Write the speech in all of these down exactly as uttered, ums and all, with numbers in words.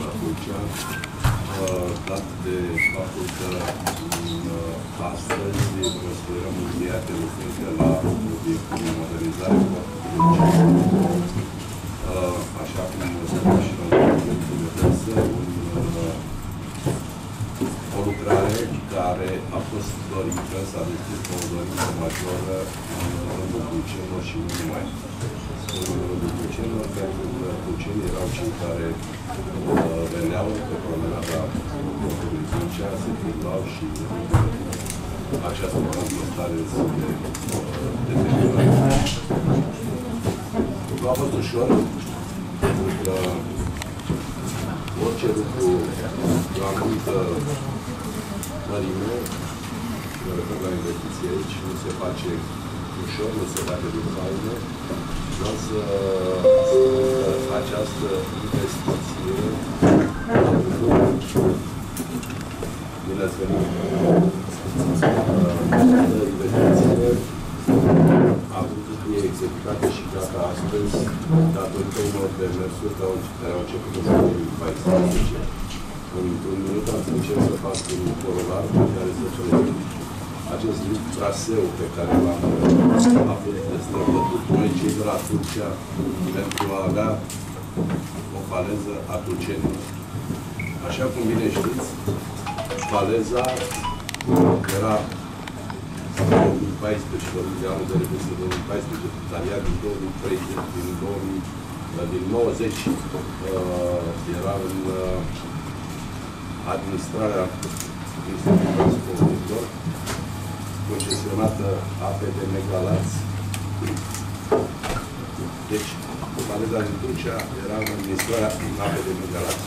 la Tulcea, dat de faptul că astăzi considerăm încheiate lucrurile la obiectul de modernizare cu așa cum spunea și la obiectul de presă, o lucrare care a fost dorită, s-a deschis cu o dorință majoră în rândul tulcenilor și nu numai. În rândul tulcenilor, pentru că tulcenii erau cei care uh, veneau pe promenada Portului Tulcea, se plimbau și uh, această manifestare se determină. Nu a fost ușor, pentru că orice lucru de o anumită mărime, mă refer la investiție aici, nu se face ușor, nu se face din faină. Vreau să spun că această investiție, bine ați venit, această investiție a putut fi executată și gata astăzi, datorită unor demersuri care au început în două mii paisprezece. Într-un minut am să încerc să fac un corolar pe care să prezint acest traseu pe care l-am avut destrăbătut noi, cei de la Tulcea, pentru a avea o faleză a tulcenilor. Așa cum bine știți, faleza era două mii paisprezece, vorbim de anul de revoluție două mii paisprezece, dar ea din două mii treisprezece, din, două mii, din nouăzeci, era în administrarea Institutului Transporturilor, concesionată ape de Megalați. Deci, faleza din Tulcea era în administrarea ape de Megalați.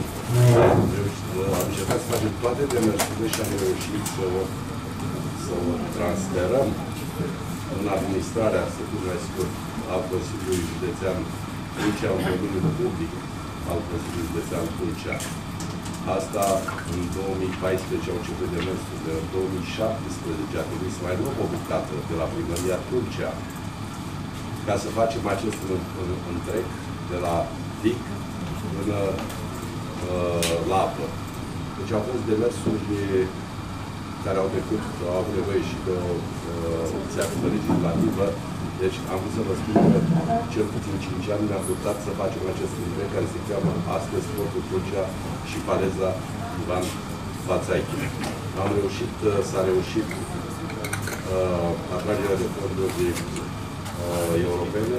Am încercat să facem toate demersurile și am reușit să o, să o transferăm în administrarea, să fiu mai scurt, al Consiliului Județean Tulcea, în domeniul public al Consiliului Județean Tulcea. Asta în două mii paisprezece au început demersurile, în două mii șaptesprezece a trebuit să mai luăm o bucată de la Primăria Tulcea ca să facem acest întreg de la dic până uh, la apă. Deci au fost demersuri care au trecut, au avut nevoie și de o inițiativă uh, legislativă. Deci am vrut să vă spun că cel puțin cinci ani ne-am putut să facem acest întreg care se cheamă astăzi Portul Tulcea și faleza Ivan Vațaichi. Am reușit, s-a reușit uh, atragerea de fonduri uh, europene,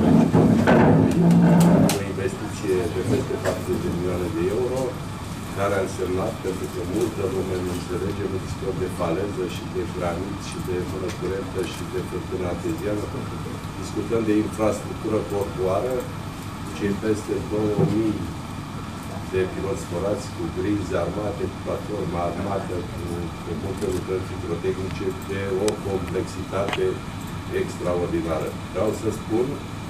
o investiție de peste patruzeci de milioane de euro, care a însemnat, pentru că multă lume nu înțelege, nu discutăm de faleză și de granit și de mână curentă și de fântână arteziană. Discutăm de infrastructură portuară, cei peste două mii de piloți forați cu grinzi armate, cu platformă armată, cu, cu multe lucrări hidrotehnice, de o complexitate extraordinară. Vreau să spun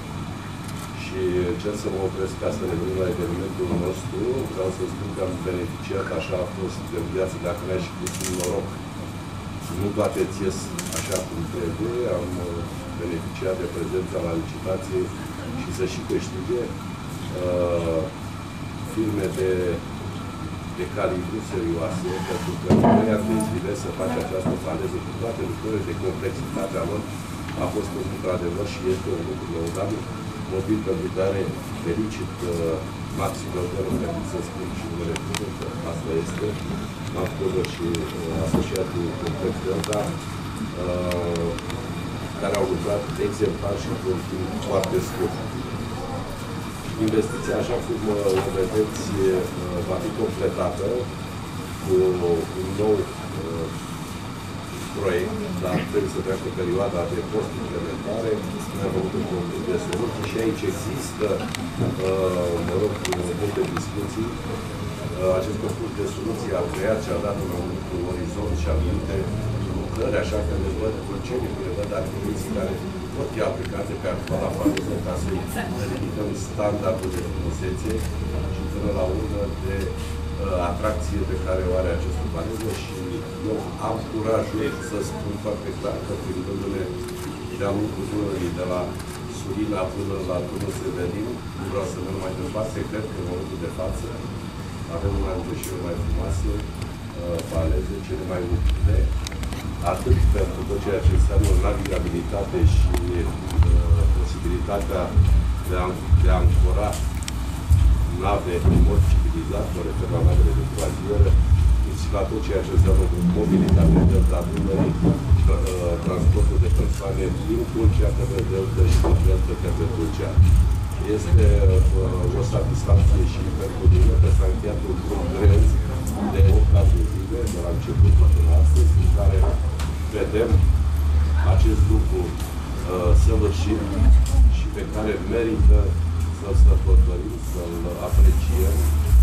și încerc să mă opresc ca să revenim la evenimentul nostru. Vreau să spun că am beneficiat, așa a fost în viață, dacă ne-a și pus un noroc. Nu toate ți ies așa cum trebuie. Am beneficiat de prezența la licitație și să și câștige uh, firme de, de calibru serioase, pentru că noi am decis să faci această faleză cu toate lucrurile de complexitatea lor. A fost într-adevăr și este un lucru lăudabil, motiv pentru care fericit uh, Maxim Lăuderu, pentru să spun și numele pentru că asta este, am spus și uh, asociatul complex Delta, uh, care au lucrat exemplar și într-un timp foarte scurt. Investiția, așa cum uh, o vedeți, uh, va fi completată cu un nou uh, proiect, dar trebuie să treacă perioada de post-implementare. Noi am avut un concurs de soluții și aici există, uh, mă rog, multe discuții. Uh, acest concurs de soluții a creat și a dat un anumit orizont și anumite lucrări, așa că le văd tulcenii, le văd activiții care pot fi aplicate pe actuala faleză ca să ridicăm standardul de frumusețe și până la urmă de uh, atracție pe care o are această faleză și eu am curajul să spun foarte clar că plimbându-ne de-a lungul Dunării, de la Surina până la Turnul Severin, nu vreau să merg mai departe, cred că în momentul de față avem una dintre cele mai frumoase uh, faleze, cele mai utile, atât pentru tot ceea ce înseamnă navigabilitate și uh, posibilitatea de a, de a ancora nave în mod civilizat, mă refer la navele de croazieră, și la tot ceea ce înseamnă mobilitate în delta Dunării, transportul de persoane din Tulcea către delta și din delta către Tulcea. Este uh, o satisfacție și pentru mine că s-a încheiat un drum greu de opt ani de zile, de la început până astăzi, în care vedem acest lucru uh, săvârșit și pe care merită să-l sărbătorim, să-l apreciem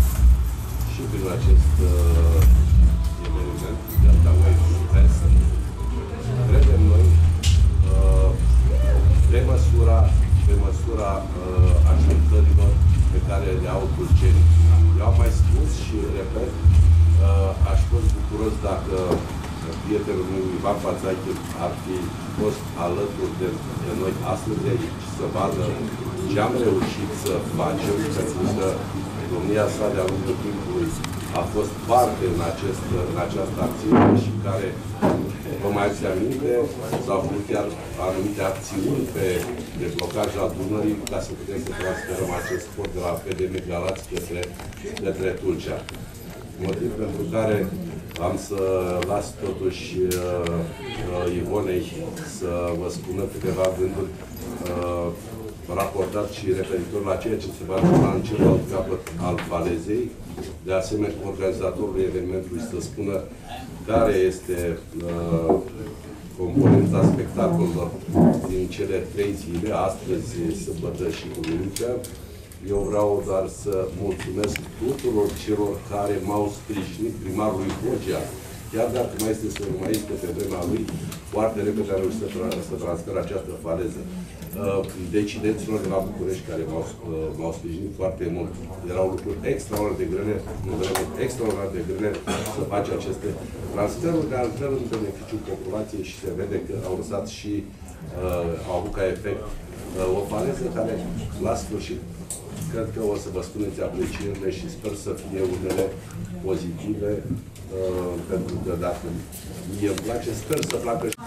și prin acest uh, eveniment, Delta Wave Fest. Credem noi, uh, pe măsura, pe măsura uh, așteptărilor pe care le au tulcenii. Eu am mai spus și repet, uh, aș fi bucuros dacă prietenul meu Ivan Pațache ar fi fost alături de, de noi astăzi aici, să vadă ce am reușit să facem, pentru că domnia sa de-a lungul timpului a fost parte în, acest, în această acțiune și care, vă mai ați aminte, s-au făcut chiar anumite acțiuni pe deblocajul Dunării ca să putem să transferăm acest port de la P D M Galați către, către Tulcea. Motiv pentru care am să las totuși uh, Ivonei să vă spună câteva gânduri uh, raportat și referitor la ceea ce se va întâmpla în celălalt capăt al falezei. De asemenea, organizatorul evenimentului să spună care este uh, componenta spectacolelor din cele trei zile, astăzi, sâmbătă și duminică. Eu vreau doar să mulțumesc tuturor celor care m-au sprijinit, primarului Bogea, chiar dacă mai este să nu mai este pe vremea lui, foarte repede a reușit să, tra să transferă această faleză. Uh, decidenților de la București care m-au uh, sprijinit foarte mult. Erau lucruri extraordinar de grele, nu vremuri extraordinar de grele să faci aceste transferuri, de altfel în beneficiul populației și se vede că au lăsat și uh, au avut ca efect uh, o faleză care, la sfârșit, cred că o să vă spuneți aprecierile și sper să fie unele pozitive, uh, pentru că dacă mie îmi place, sper să placă și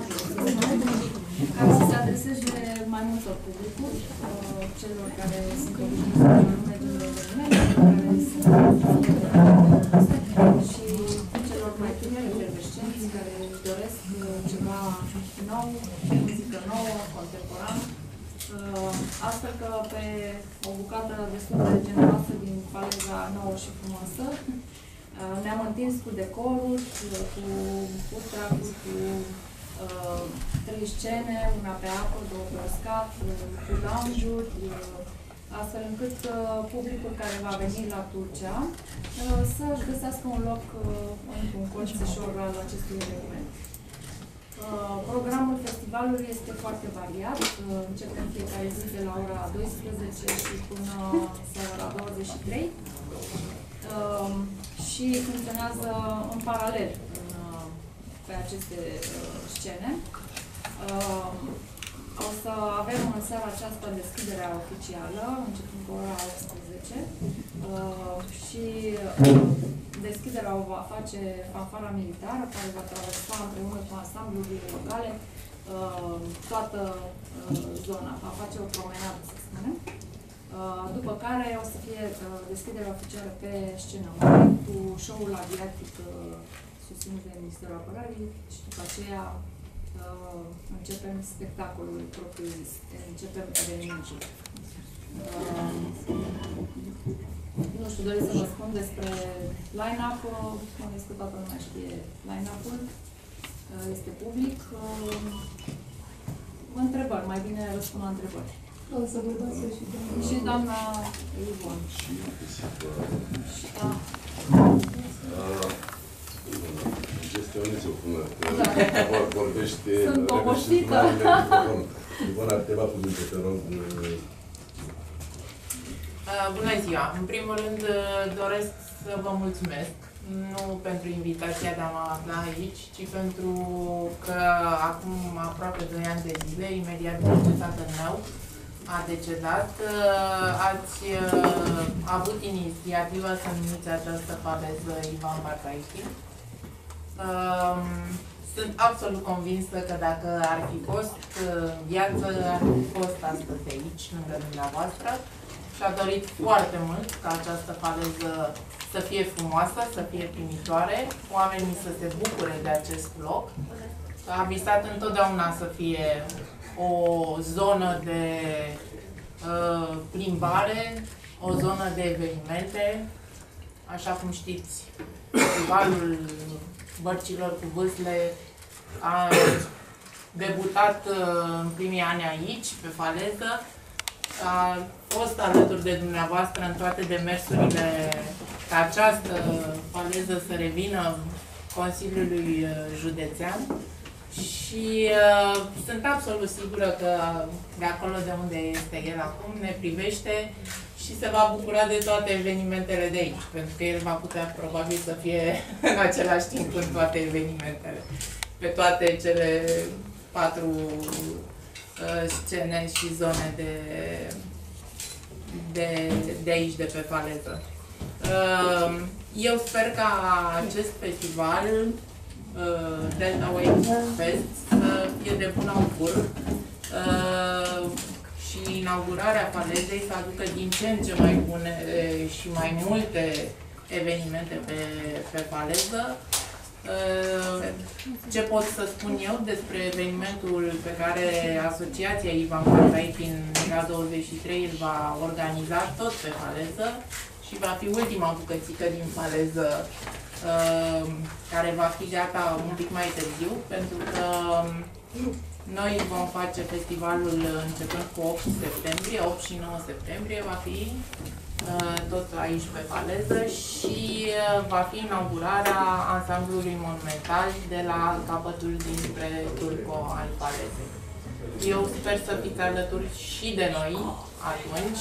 care să se adreseze mai multor publicuri, uh, celor care sunt obișnuiți în mediul eveniment, care sunt și celor mai tineri, adolescenți, care își doresc ceva nou, muzică nouă, contemporan. Uh, astfel că pe o bucată destul de generoasă din faleza nouă și frumoasă, uh, ne-am întins cu decoruri, cu food truck-uri, cu uh, trei scene, una pe apă, două pe uscat, cu lounge-uri, uh, astfel încât uh, publicul care va veni la Tulcea uh, să-și găsească un loc uh, într-un colțișor al acestui eveniment. Uh, programul festivalului este foarte variat. Uh, începem fiecare zi de la ora douăsprezece și până seara la douăzeci și trei. Uh, și funcționează în paralel în, uh, pe aceste uh, scene. Uh, o să avem în seara aceasta deschiderea oficială, începând cu ora optsprezece. Uh, și uh, deschiderea o va face fanfara militară, care va traversa împreună cu ansamblurile locale uh, toată uh, zona. Va face o promenadă, să spunem. Uh, după care o să fie uh, deschiderea oficială pe scenă mare, cu show-ul aviatic uh, susținut de Ministerul Apărării și după aceea uh, începem spectacolul propriu-zis, începem evenimentul. Uh, Nu știu, doresc să vă spun despre line-up. Mă gândesc că toată lumea știe line-up-ul. Este public. Întrebări, mai bine răspund la întrebări. O să vă dați și doamna. Și doamna Ivon. și Și da. gestionezi o până. Da. Vorbește. Sunt oboșită. Ivon, ar câteva cuvinte, te rog. Bună ziua! În primul rând doresc să vă mulțumesc, nu pentru invitația de a mă afla aici, ci pentru că acum aproape doi ani de zile, imediat după ce tatăl meu a decedat, ați avut inițiativa să numiți această faleză Ivan Bațaichi. Sunt absolut convinsă că dacă ar fi fost viață, ar fi fost astăzi aici, lângă dumneavoastră. Și-a dorit foarte mult ca această faleză să fie frumoasă, să fie primitoare, oamenii să se bucure de acest loc. A visat întotdeauna să fie o zonă de uh, plimbare, o zonă de evenimente. Așa cum știți, festivalul Bărcilor cu Vâsle a debutat uh, în primii ani aici, pe faleză. A fost alături de dumneavoastră în toate demersurile ca această faleză să revină Consiliului Județean și uh, sunt absolut sigură că de acolo de unde este el acum ne privește și se va bucura de toate evenimentele de aici, pentru că el va putea probabil să fie în același timp în toate evenimentele, pe toate cele patru uh, scene și zone de, de, de aici, de pe faleză. Uh, eu sper ca acest festival uh, Delta Wave Fest să fie de bun augur uh, și inaugurarea falezei să aducă din ce în ce mai bune și mai multe evenimente pe, pe faleză. Ce pot să spun eu despre evenimentul pe care Asociația Ivan Bațaichi din G douăzeci și trei îl va organiza tot pe faleză și va fi ultima bucățică din faleză care va fi gata un pic mai târziu, pentru că noi vom face festivalul începând cu opt septembrie, opt și nouă septembrie va fi tot aici pe faleză și va fi inaugurarea ansamblului monumental de la capătul dinspre Turco al falezei. Eu sper să fiți alături și de noi atunci.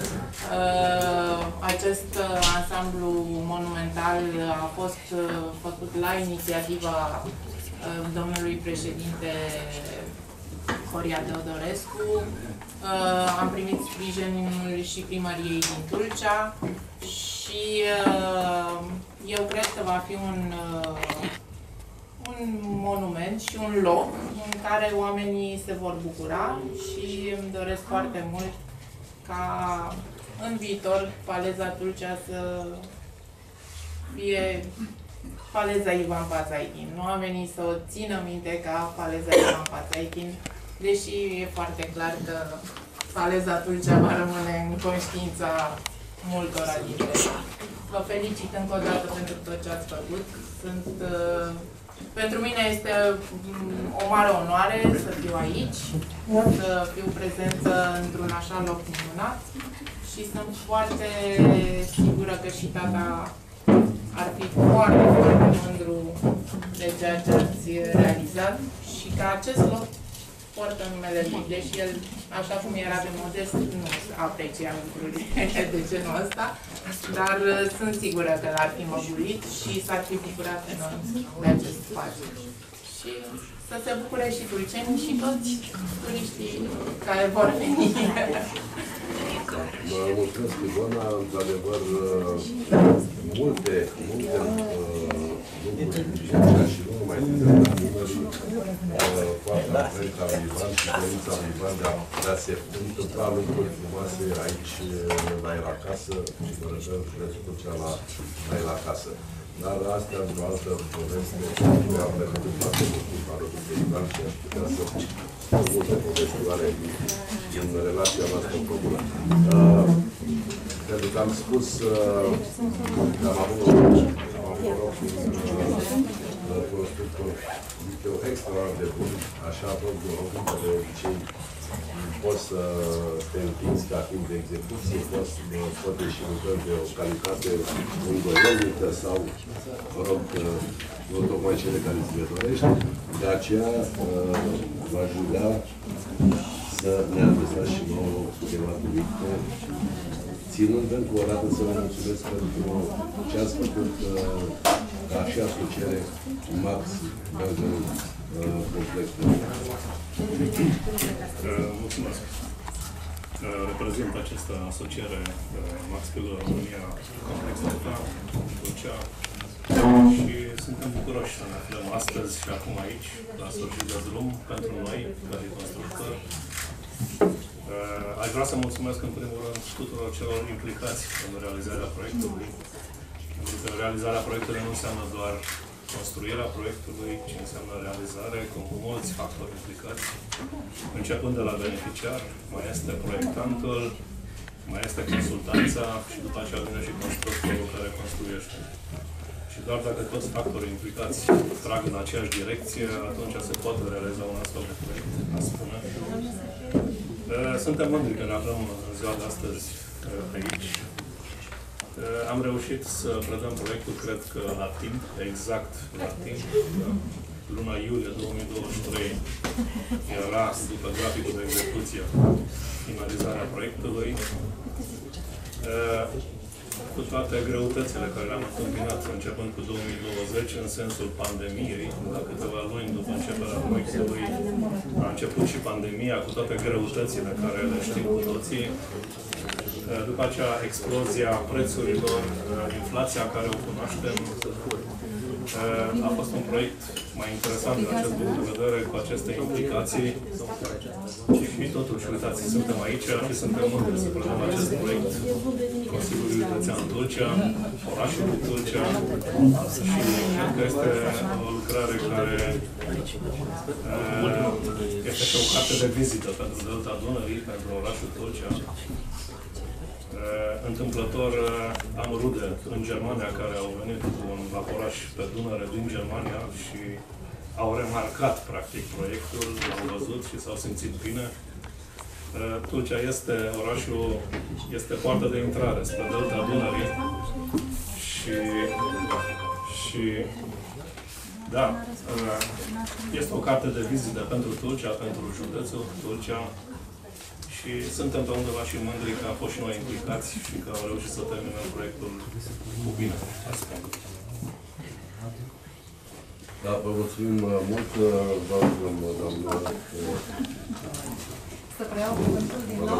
Acest ansamblu monumental a fost făcut la inițiativa domnului președinte Horia Teodorescu. Uh, am primit sprijinul și primăriei din Tulcea și uh, eu cred că va fi un, uh, un monument și un loc în care oamenii se vor bucura și îmi doresc foarte mult ca în viitor faleza Tulcea să fie faleza Ivan Bațaichi. Nu a venit să o țină minte ca faleza Ivan Bațaichi, deși e foarte clar că faleza Tulcea va rămâne în conștiința multora dintre noi. Vă felicit încă o dată pentru tot ce ați făcut. Sunt, uh, pentru mine este o mare onoare să fiu aici, să fiu prezentă într-un așa loc minunat și sunt foarte sigură că și tata ar fi foarte, foarte mândru de ceea ce ați realizat și că acest loc poartă numele lui, deși el, așa cum era de modest, nu aprecia lucruri de genul ăsta, dar sunt sigură că l-ar fi măgulit și s-ar fi bucurat enorm de acest spațiu. Și să se bucure și tulcenii și toți turiștii care vor veni. Mă mulțumesc, Ivona, într-adevăr, multe, multe lucruri dirijate și nu numai din numării foarte atent al Ivan și dorința lui Ivan de a, de a se întâmpla lucruri frumoase aici la el acasă și mă refer județul Tulcea la, la el acasă. Dar astea, într-o altă poveste, nu am pregătit foarte mult timp alături de Ivan și aș putea să multe povestioare în relația noastră comună. Uh, pentru că am spus uh, că am avut un rog un constructor, zic eu, extraordinar de bun, așa rog de rog, că de obicei poți să te întinzi ca timp de execuție, poți, poate și lucrări de o calitate îndoielnică sau, mă rog, nu tocmai cele care ți le dorești. De aceea v-aș ruga să ne adresați și nouă câteva cuvinte, ținând încă o dată să vă mulțumesc pentru ce ați făcut ca și asociere Max Belgen Complex. Mulțumesc. reprezint această asociere Max Pillar România Complex Alta, Tulcea, și suntem bucuroși să ne aflăm astăzi și acum aici, la sfârșit de drum, pentru noi, ca și constructori. Aș vrea să mulțumesc în primul rând tuturor celor implicați în realizarea proiectului. Pentru că realizarea proiectului nu înseamnă doar construirea proiectului, ci înseamnă realizare cu mulți factori implicați. Începând de la beneficiar, mai este proiectantul, mai este consultanța și după aceea vine și constructorul care construiește. Și doar dacă toți factorii implicați trag în aceeași direcție, atunci se poate realiza un astfel de proiect, a spune. Suntem mândri că ne aflăm în ziua de astăzi aici. Am reușit să predăm proiectul, cred că la timp, exact la timp. Luna iulie două mii douăzeci și trei era, după graficul de execuție, finalizarea proiectului. Cu toate greutățile care le-am întâmpinat începând cu două mii douăzeci, în sensul pandemiei, la câteva luni după începerea proiectului, a început și pandemia, cu toate greutățile care le știm cu toții. După aceea, explozia prețurilor, inflația care o cunoaștem. A fost un proiect mai interesant din acest punct de vedere, cu aceste implicații. Și totuși, uitați, suntem aici și suntem mândri să predăm acest proiect Consiliul Județean Tulcea, orașul Tulcea, și cred că este o lucrare care este și o carte de vizită pentru Delta Dunării, pentru orașul Tulcea. Întâmplător am rude în Germania care au venit cu un vaporaș pe Dunăre din Germania și au remarcat practic proiectul, l-au văzut și s-au simțit bine. Tulcea este orașul, este poarta de intrare spre Delta Dunării și, și da, este o carte de vizită pentru Tulcea, pentru județul Tulcea. Și suntem pe undeva și mândri că am fost și noi implicați și că am reușit să terminăm proiectul cu bine. Asta. Da, vă mulțumim mult. Vă rugăm, doamnă. Să preiau cuvântul din nou.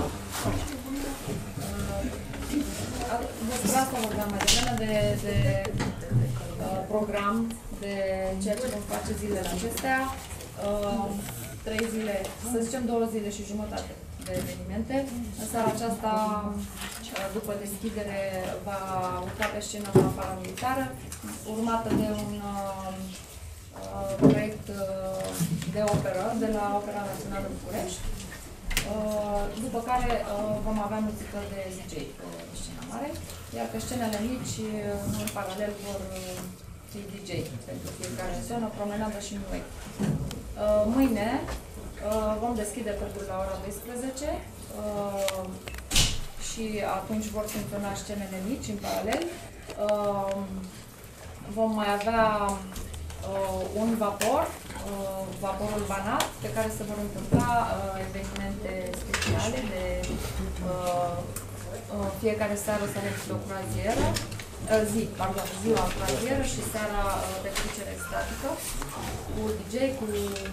Despre asta vorbeam mai devreme, de, de uh, program, de ceea ce vom face zilele acestea. Uh, trei zile, să zicem două zile și jumătate de evenimente. În seara aceasta, după deschidere, va urca pe scenă la paramilitară, urmată de un uh, proiect uh, de operă de la Opera Națională București, uh, după care uh, vom avea muzică de D J pe scena mare, iar pe scenele mici, în paralel, vor fi D J pentru fiecare scenă, promenadă și noi. Uh, mâine uh, vom deschide târgul la ora douăsprezece uh, și atunci vor funcționa scenele mici în paralel. Uh, vom mai avea uh, un vapor, uh, vaporul Banat, pe care se vor întâmpla uh, evenimente speciale de uh, uh, fiecare seară să avem o croazieră. Zi, pardon, ziua croazieră și seara de trecere extatică cu D J, cu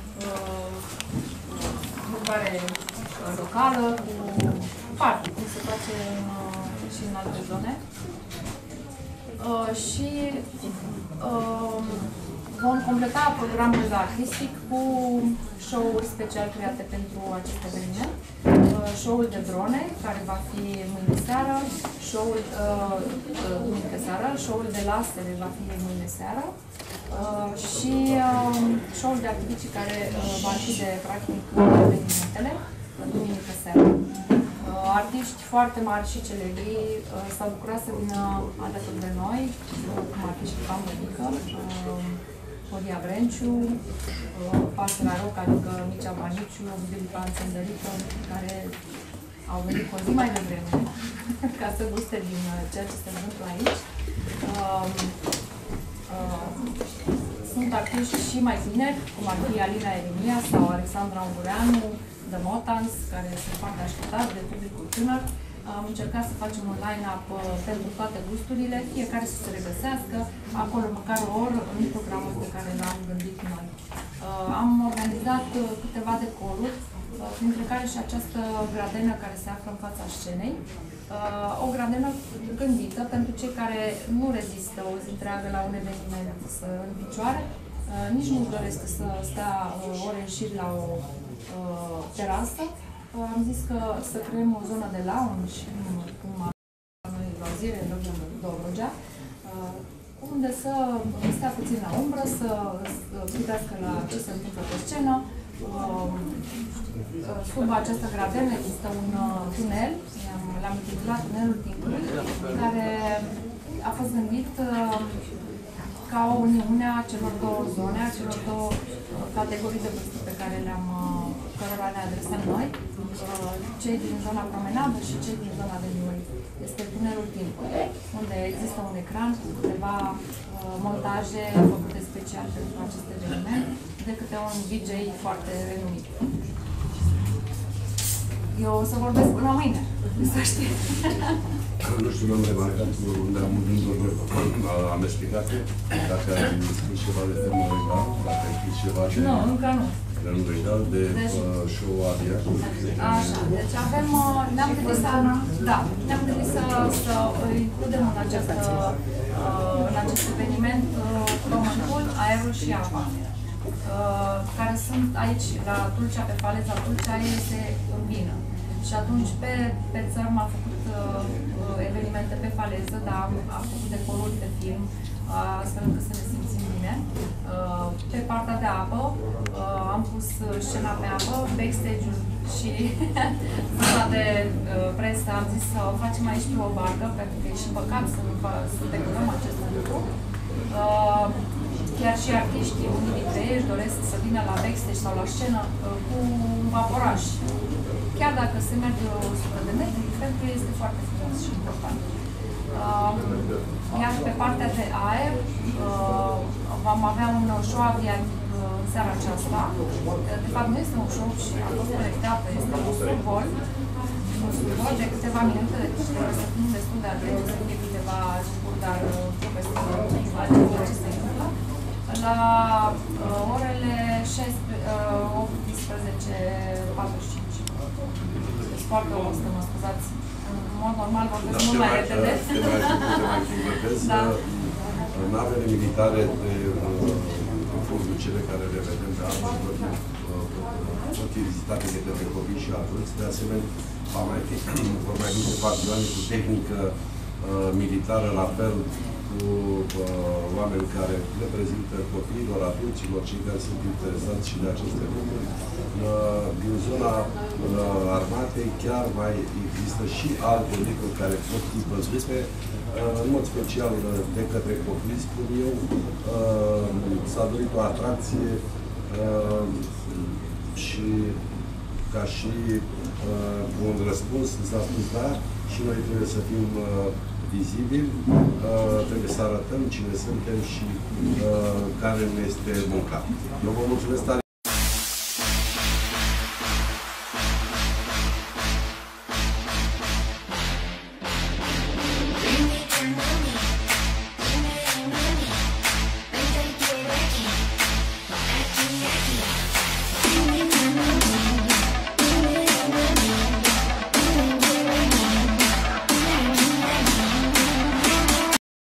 mâncare uh, locală, cu party, cum se face în, uh, și în alte zone. Uh, și uh, vom completa programul artistic cu show-uri special create pentru acest eveniment. Uh, show-ul de drone, care va fi mâine seară, show-ul uh, mâine seară, show-ul de lasere va fi mâine seară uh, și uh, show-ul de activiții care uh, va fi de practic evenimentele duminică seara. Uh, artiști foarte mari și celebri uh, s-au bucurat să vină alături de noi, uh, cum ar fi și Ștefan Bănică, uh, Horia Vrenciu, uh, Pasăra Roc, adică Mircea Baniciu, Bilipan Țândărică, care au venit cu o zi mai devreme ca să guste din uh, ceea ce se întâmplă aici. Uh, uh, sunt artiști și mai tineri, cum ar fi Alina Eremia sau Alexandra Ungureanu, The Motans, care sunt foarte așteptați de publicul tânăr. Am încercat să facem un line-up uh, pentru toate gusturile, fiecare să se regăsească acolo măcar o oră în programul pe care l-am gândit noi. Uh, am organizat uh, câteva decoruri printre care și această gradenă care se află în fața scenei. O gradenă gândită pentru cei care nu rezistă o zi întreagă la un eveniment să în picioare, nici nu doresc să stea ore în șir la o terasă. Am zis că să creăm o zonă de lounge, cum am noi loziere în Dobrogea, unde să stea puțin la umbră, să privească la ce se întâmplă pe scenă. Sub această gradenă există un tunel, l-am intitulat Tunelul Timpului, care a fost gândit ca o uniune a celor două zone, a celor două categorii de vârstă pe care le-am, cărora ne adresăm noi, cei din zona promenadă și cei din zona de Nuri. Este Tunelul Timpului, unde există un ecran cu câteva montaje făcute special pentru acest eveniment de câte un D J foarte renumit. Eu o să vorbesc până mâine, să știi. Nu știu, mi-am remarcat unde am gânduri amestecate, dacă ai scris ceva de temă legal, dacă ai scris ceva de... Nu, încă nu. De nu legal, de deci, uh, show avia. Așa, deci avem, ne-am gândit să, da, ne-am gândit să, să includem în, această, în acest eveniment pământul, aerul și apa, care sunt aici, la Tulcea, pe faleza Tulcea, este urbină. Și atunci pe, pe țărm am făcut uh, evenimente pe faleză, dar am, am făcut decoruri pe film, uh, astfel încât să ne simțim bine. Uh, pe partea de apă uh, am pus scena pe apă, backstage-ul și zona de uh, presă am zis să o facem aici pe o barcă, pentru că e și păcat să, să decorăm acest lucru. Uh, chiar și artiștii, unii dintre ei își doresc să vină la backstage sau la scenă uh, cu un vaporaj. Chiar dacă se merge o sută de metri, pentru ei este foarte frumos și important. Uh, iar pe partea de aer, uh, vom avea un show aviatic uh, în seara aceasta. De fapt, nu este un show și a fost proiectat, este un survol, un survol de câteva minute, deci trebuie să fim destul de atenți, să fie câteva lucruri, dar povestim ce se întâmplă. La uh, orele optsprezece patruzeci și cinci. Deci foarte obosită, mă scuzați. În mod normal vorbesc mult mai repede. Te mai convertez. Navele militare de fondul cele care le vedem de astăzi pot fi vizitate de către copii și adulți. De asemenea, va mai fi, vor mai duce pavilioane cu tehnică militară, la fel cu uh, oameni care reprezintă copiilor, adulților, cei care sunt interesați și de aceste lucruri. Uh, din zona uh, armatei chiar mai există și alte lucruri care pot fi văzute, uh, în mod special uh, de către copii, spun eu. Uh, s-a dorit o atracție uh, și ca și uh, un răspuns, s-a spus da, și noi trebuie să fim uh, vizibili, uh, trebuie să arătăm cine suntem și uh, care ne este munca. Eu vă mulțumesc tare